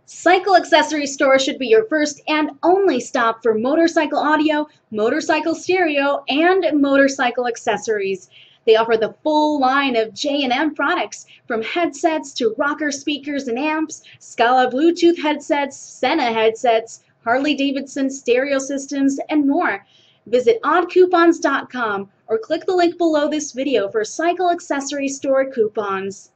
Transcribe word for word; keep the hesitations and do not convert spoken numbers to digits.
Cycle Accessory Store should be your first and only stop for motorcycle audio, motorcycle stereo, and motorcycle accessories. They offer the full line of J and M products, from headsets to rocker speakers and amps, Scala Bluetooth headsets, Sena headsets, Harley-Davidson stereo systems, and more. Visit odd coupons dot com or click the link below this video for Cycle Accessory Store coupons.